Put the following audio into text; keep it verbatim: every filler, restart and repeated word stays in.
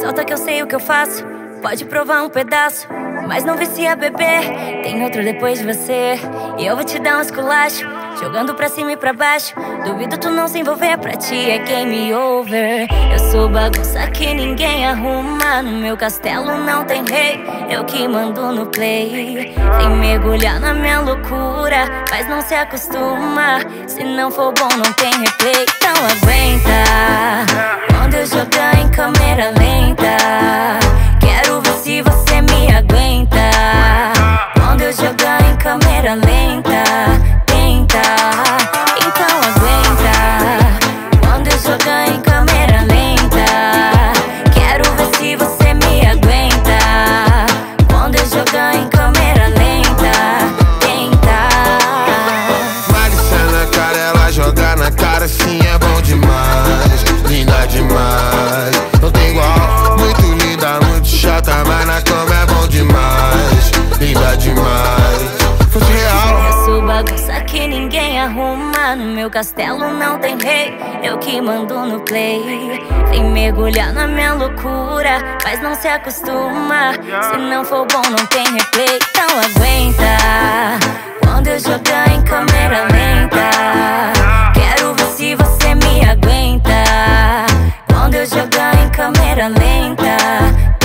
Solta que eu sei o que eu faço. Pode provar um pedaço, mas não vicia beber. Tem outro depois de você e eu vou te dar um esculacho, jogando pra cima e pra baixo. Duvido tu não se envolver, pra ti é game over. Eu sou bagunça que ninguém arruma. No meu castelo não tem rei, eu que mando no play. Vem mergulhar na minha loucura, mas não se acostuma. Se não for bom não tem replay. Então aguenta quando eu jogar em câmera lenta. Quero ver se você me aguenta quando eu jogar em câmera lenta. Tenta, então aguenta quando eu jogar em câmera lenta. Quero ver se você me aguenta quando eu jogar em câmera lenta. Tenta. Malícia na cara, ela joga na cara assim é bom demais. Linda demais, não tem igual. Muito linda, muito chata, mas na cama é bom demais. Linda demais, fosse real. Eu sou bagunça que ninguém arruma. No meu castelo não tem rei, eu que mando no play. Vem mergulhar na minha loucura, mas não se acostuma. Se não for bom não tem replay. Então aguenta quando eu jogar em câmera lenta. Quero ver se você me aguenta quando eu jogar em câmera lenta.